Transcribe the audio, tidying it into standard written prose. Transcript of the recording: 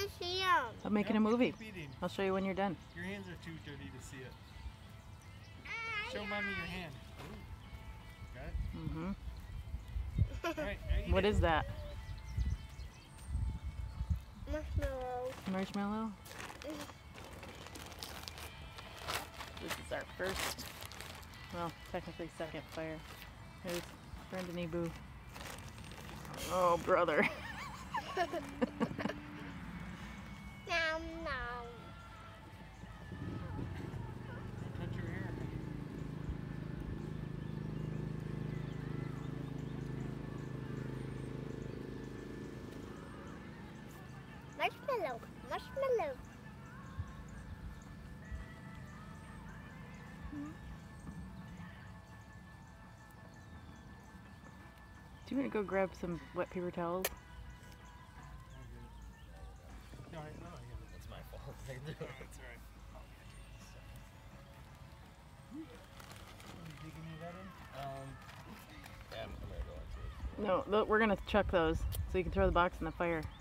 want to see them. I'm making a Yep, movie. keep eating. I'll show you when you're done. Your hands are too dirty to see it. Show mommy your hand. Ooh. Got it? Mm-hmm. All right, now eat What it. is that? Marshmallow. Marshmallow? This is our first, well, technically second fire. There's Brendan Ebu. Oh, brother. Nom nom. Don't touch your hair. Marshmallow. Marshmallow. Do you want to go grab some wet paper towels? No, I get it. That's my fault. I do. That's all right. You dig any of that in? Yeah, I'm gonna go into it. No, we're going to chuck those so you can throw the box in the fire.